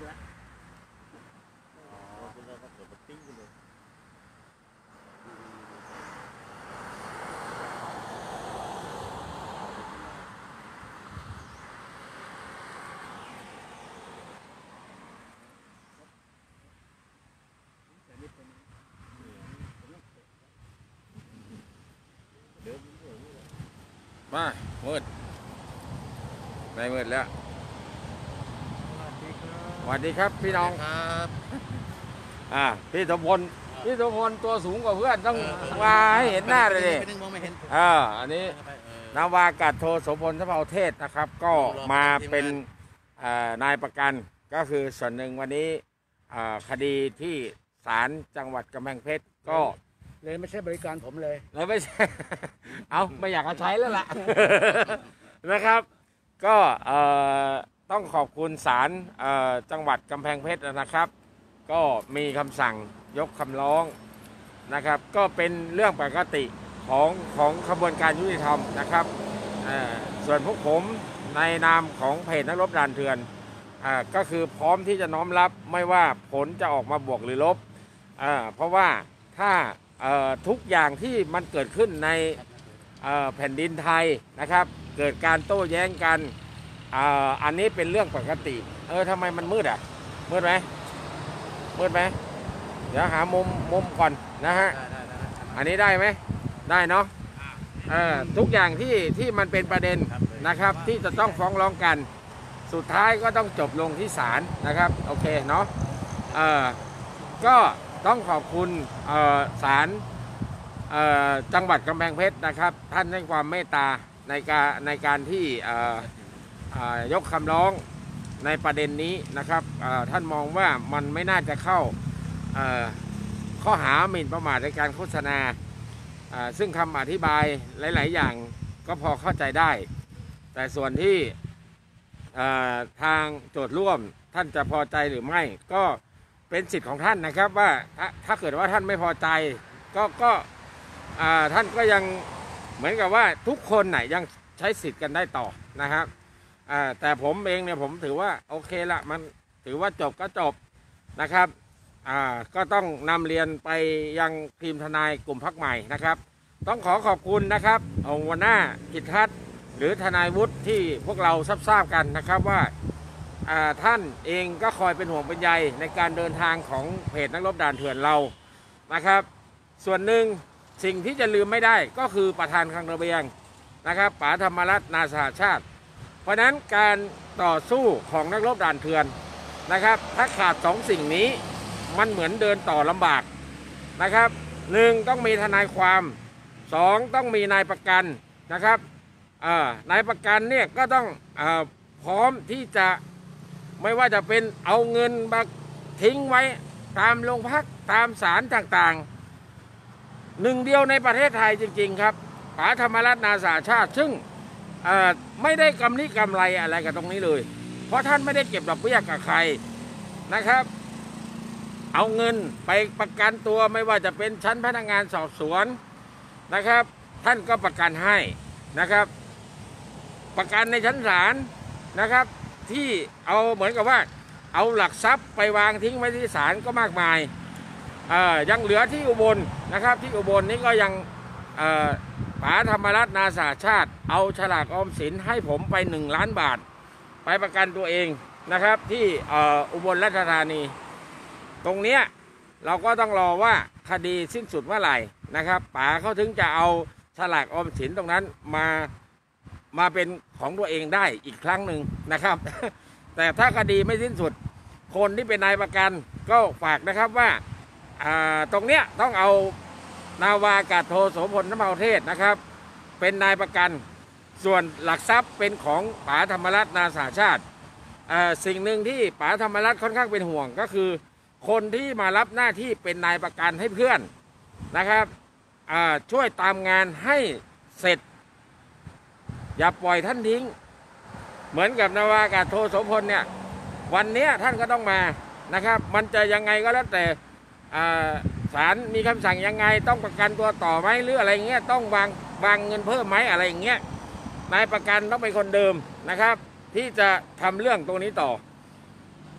ละคุณเราก็เกิดมาปิ้งเลยมามืดไม่มืดแล้วสวัสดีครับพี่น้องครับพี่สมพลตัวสูงกว่าเพื่อนต้องมาให้เห็นหน้าเลยดิมองไม่เห็นอันนี้นาวากาศโทสมพลทพเทศนะครับก็มาเป็นนายประกันก็คือส่วนหนึ่งวันนี้คดีที่ศาลจังหวัดกำแพงเพชรก็เลยไม่ใช่บริการผมเลยไม่ใช่ ไม่อยากใช้แล้วล่ะ นะครับก็ต้องขอบคุณศาลจังหวัดกำแพงเพชรนะครับก็มีคำสั่งยกคำร้องนะครับก็เป็นเรื่องปกติของขบวนการยุติธรรมนะครับส่วนพวกผมในนามของเพจนักรบด่านเถื่อนก็คือพร้อมที่จะน้อมรับไม่ว่าผลจะออกมาบวกหรือลบเพราะว่าถ้าทุกอย่างที่มันเกิดขึ้นในแผ่นดินไทยนะครับเกิดการโต้แย้งกันอันนี้เป็นเรื่องปกติทำไมมันมืดมืดไหมเดี๋ยวหามุมก่อนนะฮะอันนี้ได้ไหมได้เนาะทุกอย่างที่มันเป็นประเด็นนะครับที่จะต้องฟ้องร้องกันสุดท้ายก็ต้องจบลงที่ศาลนะครับโอเคเนาะก็ต้องขอบคุณศาลจังหวัดกำแพงเพชรนะครับท่านให้ความเมตตาในการที่ยกคำร้องในประเด็นนี้นะครับท่านมองว่ามันไม่น่าจะเข้าข้อหาหมิ่นประมาทในการโฆษณาซึ่งคำอธิบายหลายๆอย่างก็พอเข้าใจได้แต่ส่วนที่ทางโจทย์ร่วมท่านจะพอใจหรือไม่ก็เป็นสิทธิ์ของท่านนะครับว่าถ้าเกิดว่าท่านไม่พอใจก็ท่านก็ยังเหมือนกับว่าทุกคนไหนยังใช้สิทธิ์กันได้ต่อนะครับแต่ผมเองเนี่ยผมถือว่าโอเคละมันถือว่าจบก็จบนะครับก็ต้องนำเรียนไปยังทีมทนายกลุ่มพรรคใหม่นะครับต้องขอบคุณนะครับหัวหน้ากิจทัศน์หรือทนายวุฒิที่พวกเราทราบกันนะครับว่าท่านเองก็คอยเป็นห่วงเป็นใยในการเดินทางของเพจนักรบด่านเถื่อนเรานะครับส่วนหนึ่งสิ่งที่จะลืมไม่ได้ก็คือประธานคลังระเบียงนะครับป๋าธรรมรัตน์นาสหชาติเพราะนั้นการต่อสู้ของนักรบด่านเถื่อนนะครับถ้าขาดสองสิ่งนี้มันเหมือนเดินต่อลำบากนะครับหนึ่งต้องมีทนายความสองต้องมีนายประกันนะครับนายประกันเนี่ยก็ต้องพร้อมที่จะไม่ว่าจะเป็นเอาเงินมาทิ้งไว้ตามโรงพักตามศาลต่างๆหนึ่งเดียวในประเทศไทยจริงๆครับป๋าธรรมรัตน์นาสหชาติซึ่งไม่ได้กำไรอะไรกับตรงนี้เลยเพราะท่านไม่ได้เก็บดอกเบี้ยกับใครนะครับเอาเงินไปประกันตัวไม่ว่าจะเป็นชั้นพนักงานสอบสวนนะครับท่านก็ประกันให้นะครับประกันในชั้นศาลนะครับที่เอาเหมือนกับว่าเอาหลักทรัพย์ไปวางทิ้งไว้ที่ศาลก็มากมายยังเหลือที่อุบลนะครับที่อุบลนี้ก็ยังป๋าธรรมรัตน์นาสหชาติเอาฉลากออมสินให้ผมไป1 ล้านบาทไปประกันตัวเองนะครับที่อุบลราชธานีตรงเนี้ยเราก็ต้องรอว่าคดีสิ้นสุดเมื่อไหร่นะครับป๋าเขาถึงจะเอาฉลากออมสินตรงนั้นมาเป็นของตัวเองได้อีกครั้งหนึ่งนะครับ แต่ถ้าคดีไม่สิ้นสุดคนที่เป็นนายประกันก็ฝากนะครับว่าตรงเนี้ยต้องเอานาวากาศโทโสพลทพเทศนะครับเป็นนายประกันส่วนหลักทรัพย์เป็นของป๋าธรรมรัตน์นาสหชาติสิ่งหนึ่งที่ป๋าธรรมรัตน์ค่อนข้างเป็นห่วงก็คือคนที่มารับหน้าที่เป็นนายประกันให้เพื่อนนะครับช่วยตามงานให้เสร็จอย่าปล่อยท่านทิ้งเหมือนกับนาวากาศโทโสพลเนี่ยวันนี้ท่านก็ต้องมานะครับมันจะยังไงก็แล้วแต่ศาลมีคำสั่งยังไงต้องประกันตัวต่อไหมหรืออะไรเงี้ยต้องวางเงินเพิ่มไหมอะไรอย่างเงี้ยนายประกันต้องเป็นคนเดิมนะครับที่จะทำเรื่องตรงนี้ต่อ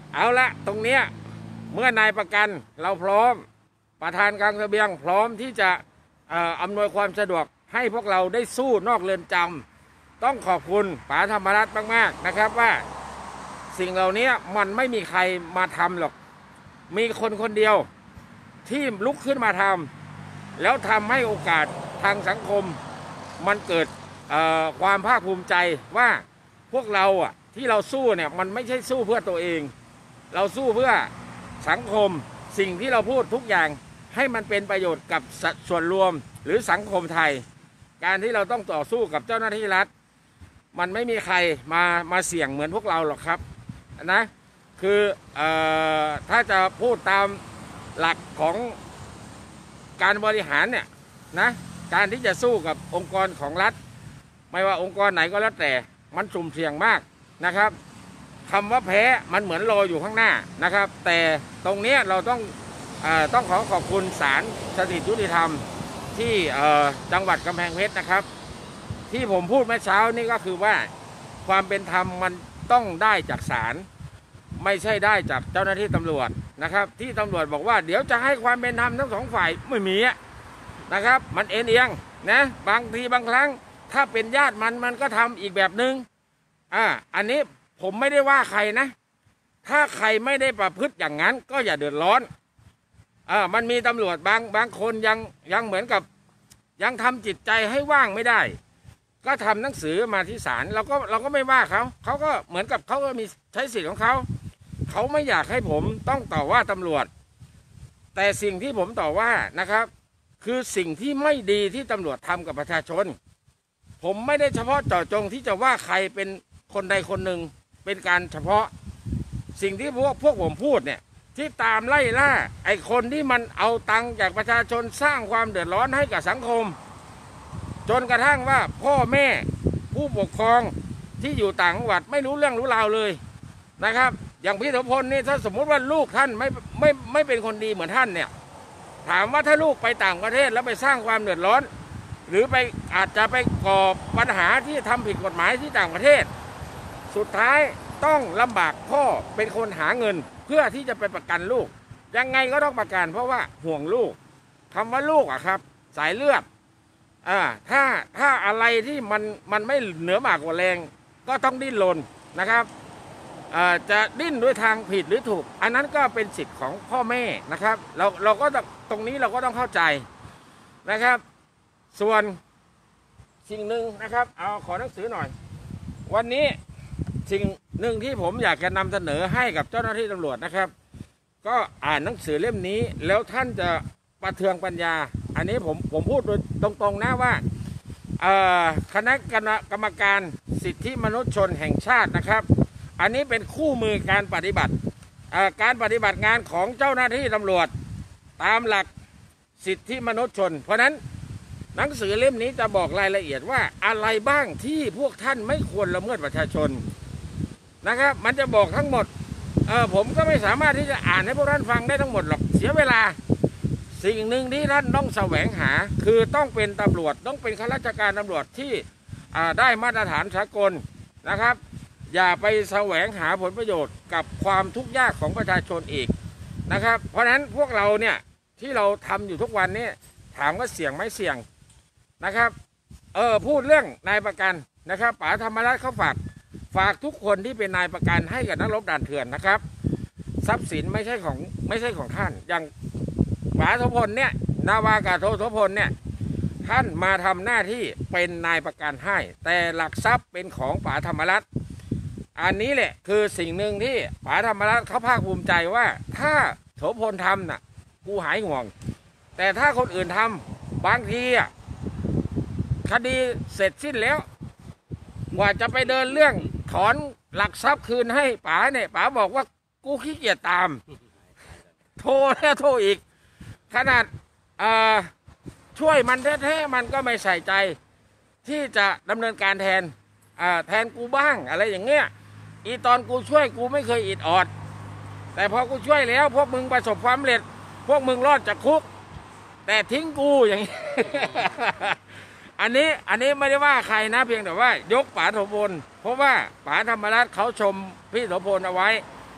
เอาละตรงเนี้ยเมื่อนายประกันเราพร้อมประธานกองเสบียงพร้อมที่จะอำนวยความสะดวกให้พวกเราได้สู้นอกเรือนจำต้องขอบคุณป๋าธรรมรัตน์มากๆนะครับว่าสิ่งเหล่านี้มันไม่มีใครมาทำหรอกมีคนคนเดียวที่ลุกขึ้นมาทำแล้วทำให้โอกาสทางสังคมมันเกิดความภาคภูมิใจว่าพวกเราที่เราสู้เนี่ยมันไม่ใช่สู้เพื่อตัวเองเราสู้เพื่อสังคมสิ่งที่เราพูดทุกอย่างให้มันเป็นประโยชน์กับส่วนรวมหรือสังคมไทยการที่เราต้องต่อสู้กับเจ้าหน้าที่รัฐมันไม่มีใครมาเสี่ยงเหมือนพวกเราหรอกครับนะคือถ้าจะพูดตามหลักของการบริหารเนี่ยนะการที่จะสู้กับองค์กรของรัฐไม่ว่าองค์กรไหนก็แล้วแต่มันสุ่มเสี่ยงมากนะครับคำว่าแพ้มันเหมือนรออยู่ข้างหน้านะครับแต่ตรงนี้เราต้องขอบคุณศาลสถิตยุติธรรมที่จังหวัดกำแพงเพชรนะครับที่ผมพูดเมื่อเช้านี่ก็คือว่าความเป็นธรรมมันต้องได้จากศาลไม่ใช่ได้จากเจ้าหน้าที่ตำรวจนะครับที่ตำรวจบอกว่าเดี๋ยวจะให้ความเป็นธรรมทั้งสองฝ่ายไม่มีนะครับมันเอ็นเอียงนะบางทีบางครั้งถ้าเป็นญาติมันก็ทำอีกแบบนึงอันนี้ผมไม่ได้ว่าใครนะถ้าใครไม่ได้ประพฤติอย่างนั้นก็อย่าเดือดร้อนมันมีตำรวจบางคนยังเหมือนกับยังทำจิตใจให้ว่างไม่ได้ก็ทำหนังสือมาที่ศาลเราก็ไม่ว่าเขาก็เหมือนกับเขาก็มีใช้สิทธิ์ของเขาไม่อยากให้ผมต้องต่อว่าตำรวจแต่สิ่งที่ผมต่อว่านะครับคือสิ่งที่ไม่ดีที่ตำรวจทำกับประชาชนผมไม่ได้เฉพาะเจาะจงที่จะว่าใครเป็นคนใดคนหนึ่งเป็นการเฉพาะสิ่งที่พวกผมพูดเนี่ยที่ตามไล่ล่าไอ้คนที่มันเอาตังค์จากประชาชนสร้างความเดือดร้อนให้กับสังคมจนกระทั่งว่าพ่อแม่ผู้ปกครองที่อยู่ต่างจังหวัดไม่รู้เรื่องรู้ราวเลยนะครับอย่างพี่โสพลนี่ถ้าสมมติว่าลูกท่านไม่เป็นคนดีเหมือนท่านเนี่ยถามว่าถ้าลูกไปต่างประเทศแล้วไปสร้างความเดือดร้อนหรือไปอาจจะไปก่อปัญหาที่ทำผิดกฎหมายที่ต่างประเทศสุดท้ายต้องลำบากพ่อเป็นคนหาเงินเพื่อที่จะไปประกันลูกยังไงก็ต้องประกันเพราะว่าห่วงลูกคำว่าลูกครับสายเลือดถ้าอะไรที่มันไม่เหนือหมากกว่าแรงก็ต้องดิ้นรนนะครับจะดิ้นด้วยทางผิดหรือถูกอันนั้นก็เป็นสิทธิ์ของพ่อแม่นะครับเราก็ตรงนี้เราก็ต้องเข้าใจนะครับส่วนสิ่งหนึ่งนะครับเอาขอหนังสือหน่อยวันนี้สิ่งหนึ่งที่ผมอยากจะนำเสนอให้กับเจ้าหน้าที่ตำรวจนะครับก็อ่านหนังสือเล่มนี้แล้วท่านจะประเทืองปัญญาอันนี้ผมพูดโดยตรงๆนะว่าคณะกรรมการสิทธิมนุษยชนแห่งชาตินะครับอันนี้เป็นคู่มือการปฏิบัติงานของเจ้าหน้าที่ตำรวจตามหลักสิทธิมนุษยชนเพราะนั้นหนังสือเล่มนี้จะบอกรายละเอียดว่าอะไรบ้างที่พวกท่านไม่ควรละเมิดประชาชนนะครับมันจะบอกทั้งหมดผมก็ไม่สามารถที่จะอ่านให้พวกท่านฟังได้ทั้งหมดหรอกเสียเวลาสิ่งหนึ่งที่ท่านต้องแสวงหาคือต้องเป็นตำรวจต้องเป็นข้าราชการตำรวจที่ได้มาตรฐานสากลนะครับอย่าไปแสวงหาผลประโยชน์กับความทุกข์ยากของประชาชนอีกนะครับเพราะฉะนั้นพวกเราเนี่ยที่เราทำอยู่ทุกวันนี้ถามว่าเสี่ยงไหมเสี่ยงนะครับพูดเรื่องนายประกันนะครับป๋าธรรมรัตน์เขาฝากทุกคนที่เป็นนายประกันให้กับนักรบด่านเถื่อนนะครับทรัพย์สินไม่ใช่ของท่านอย่างป๋าโสพลเนี่ยนาวากาโทโสพลเนี่ยท่านมาทำหน้าที่เป็นนายประกันให้แต่หลักทรัพย์เป็นของป๋าธรรมรัตน์อันนี้แหละคือสิ่งหนึ่งที่ป๋าธรรมรัตน์เขาภาคภูมิใจว่าถ้าโสพลทำน่ะกูหายห่วงแต่ถ้าคนอื่นทำบางทีคดีเสร็จสิ้นแล้วกว่าจะไปเดินเรื่องถอนหลักทรัพย์คืนให้ป๋าเนี่ยป๋าบอกว่ากูขี้เกียจตามโทรแล้วโทรอีกขนาดช่วยมันแท้ๆมันก็ไม่ใส่ใจที่จะดำเนินการแทนกูบ้างอะไรอย่างเงี้ยอีตอนกูช่วยกูไม่เคยอิดออดแต่พอกูช่วยแล้วพวกมึงประสบความสำเร็จพวกมึงรอดจากคุกแต่ทิ้งกูอย่างนี้ อันนี้ไม่ได้ว่าใครนะเพียงแต่ว่ายกป๋าโสพลเพราะว่าป๋าธรรมรัตน์เขาชมพี่โสพลเอาไว้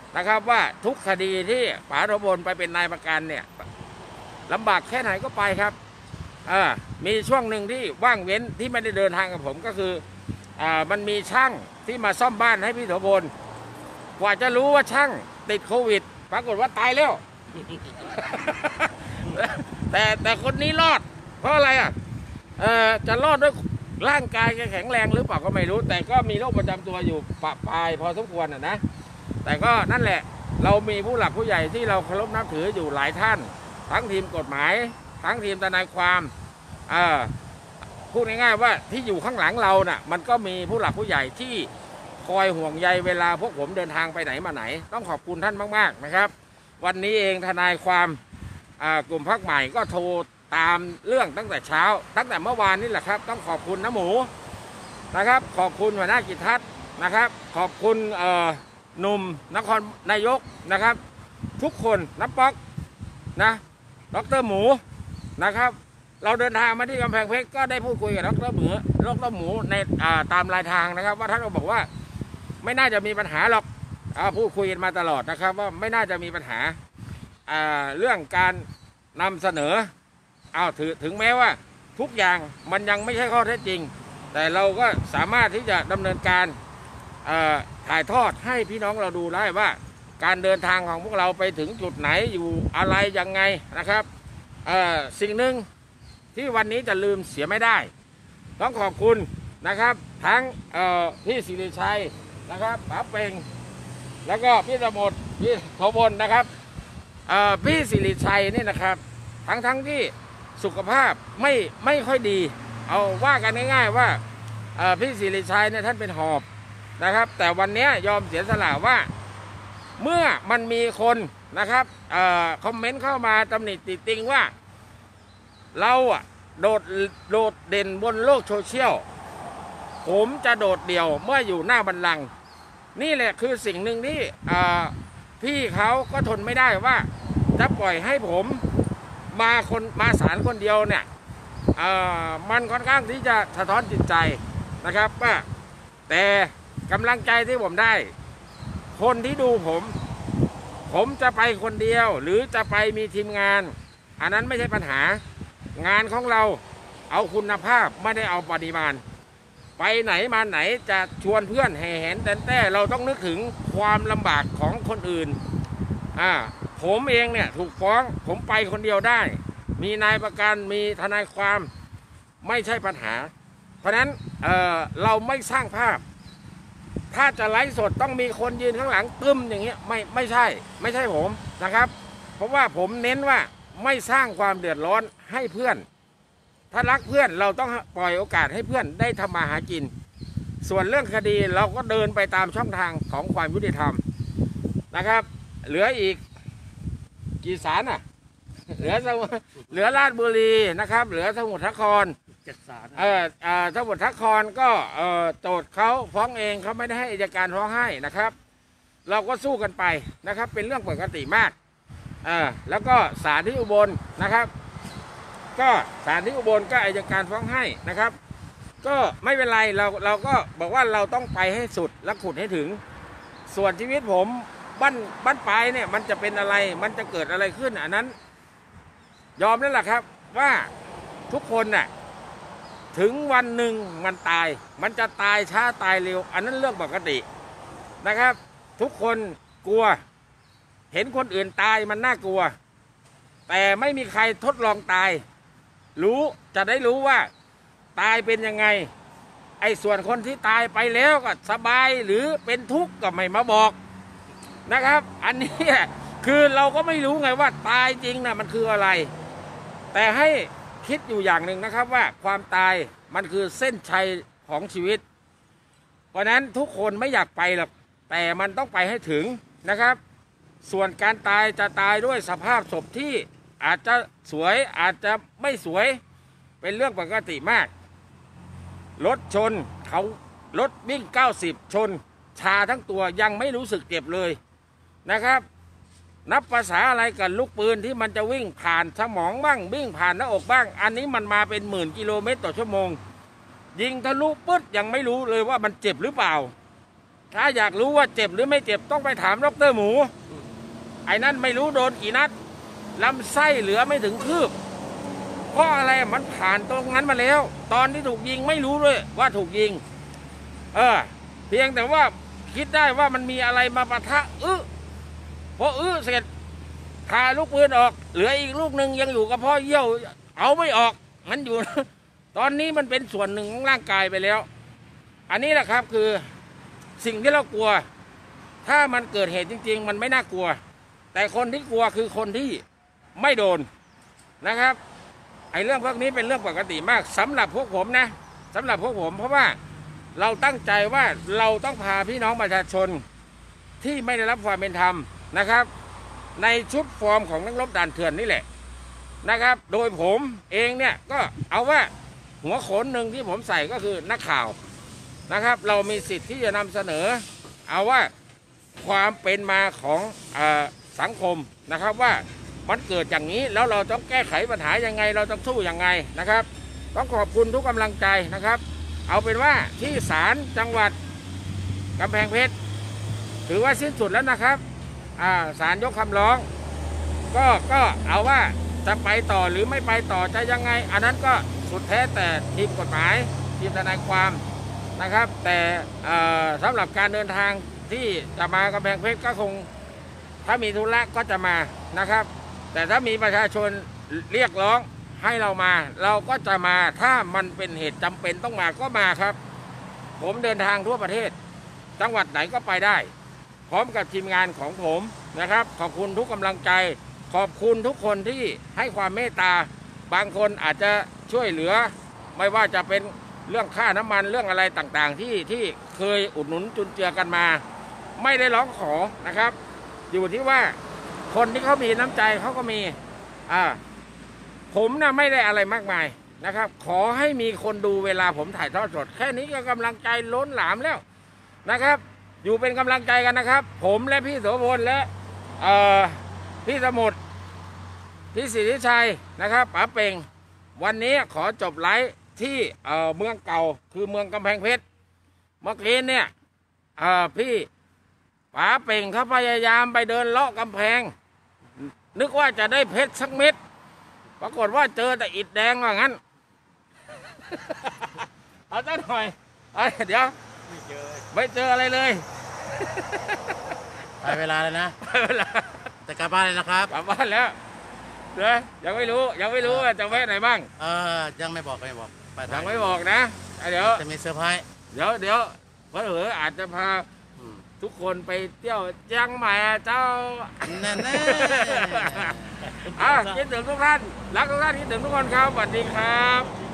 นะครับว่าทุกคดีที่ป๋าทบลไปเป็นนายประกันเนี่ยลำบากแค่ไหนก็ไปครับมีช่วงหนึ่งที่ว่างเว้นที่ไม่ได้เดินทางกับผมก็คือมันมีช่างที่มาซ่อมบ้านให้พี่โสพลกว่าจะรู้ว่าช่างติดโควิดปรากฏว่าตายแล้ว แต่คนนี้รอดเพราะอะไรจะรอดด้วยร่างกายแข็งแรงหรือเปล่าก็ไม่รู้ แต่ก็มีโรคประจำตัวอยู่ปะปายพอสมควรนะแต่ก็นั่นแหละเรามีผู้หลักผู้ใหญ่ที่เราเคารพนับถืออยู่หลายท่านทั้งทีมกฎหมายทั้งทีมทนายความพูดง่ายๆว่าที่อยู่ข้างหลังเราน่ะมันก็มีผู้หลักผู้ใหญ่ที่คอยห่วงใยเวลาพวกผมเดินทางไปไหนมาไหนต้องขอบคุณท่านมากๆนะครับวันนี้เองทนายความกลุ่มพรรคใหม่ก็โทรตามเรื่องตั้งแต่เช้าตั้งแต่เมื่อวานนี่แหละครับต้องขอบคุณน้าหมูนะครับขอบคุณหัวหน้ากิจทัศน์นะครับขอบคุณหนุ่มนครนายกนะครับทุกคนนับป๊อกนะดร.หมูนะครับเราเดินทางมาที่กำแพงเพชรก็ได้พูดคุยกับดร.หมูในตามรายทางนะครับว่าท่านก็บอกว่าไม่น่าจะมีปัญหาหรอกพูดคุยกันมาตลอดนะครับว่าไม่น่าจะมีปัญหาเรื่องการนำเสนอถึงแม้ว่าทุกอย่างมันยังไม่ใช่ข้อเท็จจริงแต่เราก็สามารถที่จะดำเนินการถ่ายทอดให้พี่น้องเราดูได้ว่าการเดินทางของพวกเราไปถึงจุดไหนอยู่อะไรยังไงนะครับสิ่งหนึ่งที่วันนี้จะลืมเสียไม่ได้ต้องขอบคุณนะครับทั้งพี่ศิริชัยนะครับป๋าเป่งแล้วก็พี่สมดพี่โทบลนะครับพี่ศิริชัยนี่นะครับทั้งที่สุขภาพไม่ค่อยดีเอาว่ากันง่ายๆว่าพี่ศิริชัยเนี่ยท่านเป็นหอบนะครับแต่วันนี้ยอมเสียสละว่าเมื่อมันมีคนนะครับคอมเมนต์เข้ามาตำหนิติติงว่าเราโดดเด่นบนโลกโซเชียลผมจะโดดเดี่ยวเมื่ออยู่หน้าบัลลังก์นี่แหละคือสิ่งหนึ่งที่พี่เขาก็ทนไม่ได้ว่าจะปล่อยให้ผมมาศาลคนเดียวเนี่ยมันค่อนข้างที่จะสะท้อนจิตใจนะครับว่าแต่กำลังใจที่ผมได้คนที่ดูผมจะไปคนเดียวหรือจะไปมีทีมงานอันนั้นไม่ใช่ปัญหางานของเราเอาคุณภาพไม่ได้เอาปริมาณไปไหนมาไหนจะชวนเพื่อนแห่แหนแต่เราต้องนึกถึงความลำบากของคนอื่นผมเองเนี่ยถูกฟ้องผมไปคนเดียวได้มีนายประกันมีทนายความไม่ใช่ปัญหาเพราะนั้นเราไม่สร้างภาพถ้าจะไลฟ์สดต้องมีคนยืนข้างหลังตึมอย่างเงี้ยไม่ใช่ผมนะครับเพราะว่าผมเน้นว่าไม่สร้างความเดือดร้อนให้เพื่อนถ้ารักเพื่อนเราต้องปล่อยโอกาสให้เพื่อนได้ทำมาหากินส่วนเรื่องคดีเราก็เดินไปตามช่องทางของความยุติธรรมนะครับเหลืออีกกี่ศาลเหลือราชบุรีนะครับเหลือสมุทรสาคร 7 ศาลสมุทรสาครก็โจทย์เขาฟ้องเองเขาไม่ได้ให้อัยการฟ้องให้นะครับเราก็สู้กันไปนะครับเป็นเรื่องปกติมากแล้วก็ศาลที่อุบลนะครับก็ศาลที่อุบลก็อัยการฟ้องให้นะครับก็ไม่เป็นไรเราก็บอกว่าเราต้องไปให้สุดและขุดให้ถึงส่วนชีวิตผมบ้านปลายเนี่ยมันจะเป็นอะไรมันจะเกิดอะไรขึ้นอันนั้นยอมแล้วล่ะครับว่าทุกคนน่ะถึงวันหนึ่งมันจะตายช้าตายเร็วอันนั้นเรื่องปกตินะครับทุกคนกลัวเห็นคนอื่นตายมันน่ากลัวแต่ไม่มีใครทดลองตายจะได้รู้ว่าตายเป็นยังไงไอ้ส่วนคนที่ตายไปแล้วก็สบายหรือเป็นทุกข์ก็ไม่มาบอกนะครับอันนี้คือเราก็ไม่รู้ไงว่าตายจริงนะมันคืออะไรแต่ให้คิดอยู่อย่างหนึ่งนะครับว่าความตายมันคือเส้นชัยของชีวิตเพราะนั้นทุกคนไม่อยากไปหรอกแต่มันต้องไปให้ถึงนะครับส่วนการตายจะตายด้วยสภาพศพที่อาจจะสวยอาจจะไม่สวยเป็นเรื่องปกติมากรถชนรถวิ่ง90ชนชาทั้งตัวยังไม่รู้สึกเจ็บเลยนะครับนับภาษาอะไรกับลูกปืนที่มันจะวิ่งผ่านสมองบ้างวิ่งผ่านหน้าอกบ้างอันนี้มันมาเป็น10,000 กิโลเมตรต่อชั่วโมงยิงทะลุปึ๊ดยังไม่รู้เลยว่ามันเจ็บหรือเปล่าถ้าอยากรู้ว่าเจ็บหรือไม่เจ็บต้องไปถามดร.หมูไอ้นั่นไม่รู้โดนกี่นัดลำไส้เหลือไม่ถึงคืบเพราะอะไรมันผ่านตรงนั้นมาแล้ว ตอนที่ถูกยิงไม่รู้ด้วยว่าถูกยิงเพียงแต่ว่าคิดได้ว่ามันมีอะไรมาปะทะพอเสร็จพาลูกปืนออกเหลืออีกลูกหนึ่งยังอยู่กับพ่อเยี่ยวเอาไม่ออกมันอยู่ ตอนนี้มันเป็นส่วนหนึ่งของร่างกายไปแล้วอันนี้แหละครับคือสิ่งที่เรากลัวถ้ามันเกิดเหตุจริงๆมันไม่น่ากลัวแต่คนที่กลัวคือคนที่ไม่โดนนะครับไอ้เรื่องพวกนี้เป็นเรื่องปกติมากสำหรับพวกผมนะสำหรับพวกผมเพราะว่าเราตั้งใจว่าเราต้องพาพี่น้องประชาชนที่ไม่ได้รับความเป็นธรรมนะครับในชุดฟอร์มของนักรบด่านเถื่อนนี่แหละนะครับโดยผมเองเนี่ยก็เอาว่าหัวโขนหนึ่งที่ผมใส่ก็คือนักข่าวนะครับเรามีสิทธิ์ที่จะนำเสนอเอาว่าความเป็นมาของสังคมนะครับว่ามันเกิดอย่างนี้แล้วเราต้องแก้ไขปัญหายังไงเราต้องสู้ยังไงนะครับต้องขอบคุณทุกกำลังใจนะครับเอาเป็นว่าที่ศาลจังหวัดกำแพงเพชรถือว่าสิ้นสุดแล้วนะครับศาลยกคำร้องก็เอาว่าจะไปต่อหรือไม่ไปต่อจะยังไงอันนั้นก็สุดแท้แต่ทีมกฎหมายทีมทนายความนะครับแต่สำหรับการเดินทางที่จะมากำแพงเพชรก็คงถ้ามีธุระก็จะมานะครับแต่ถ้ามีประชาชนเรียกร้องให้เรามาเราก็จะมาถ้ามันเป็นเหตุจำเป็นต้องมาก็มาครับผมเดินทางทั่วประเทศจังหวัดไหนก็ไปได้พร้อมกับทีมงานของผมนะครับขอบคุณทุกกำลังใจขอบคุณทุกคนที่ให้ความเมตตาบางคนอาจจะช่วยเหลือไม่ว่าจะเป็นเรื่องค่าน้ำมันเรื่องอะไรต่างๆที่เคยอุดหนุนจุนเจือกันมาไม่ได้ร้องขอนะครับอยู่ที่ว่าคนที่เขามีน้ำใจเขาก็มีผมนะไม่ได้อะไรมากมายนะครับขอให้มีคนดูเวลาผมถ่ายทอดสดแค่นี้ก็กำลังใจล้นหลามแล้วนะครับอยู่เป็นกำลังใจกันนะครับผมและพี่โสพลและพี่สมุทรพี่สิทธิชัยนะครับป๋าเป่งวันนี้ขอจบไลฟ์ที่เมืองเก่าคือเมืองกำแพงเพชรเมื่อกี้เนี่ยพี่ป๋าเป่งเขาพยายามไปเดินเลาะกำแพงนึกว่าจะได้เพชรสักเม็ดปรากฏว่าเจอแต่อิฐแดงว่างั้น เอาซะหน่อยเดี๋ยวไม่เจออะไรเลยไปเวลาเลยนะไปเวลาแต่กลับบ้านเลยนะครับกลับบ้านแล้วเดี๋ยวยังไม่รู้ว่าจะแวะไหนบ้างยังไม่บอกไปยังไม่บอกนะเดี๋ยวจะมีเซอร์ไพรส์เดี๋ยวเผลออาจจะพาทุกคนไปเที่ยวเชียงใหม่เจ้าแน่คิดถึงทุกท่านรักทุกท่านคิดถึงทุกคนครับสวัสดีครับ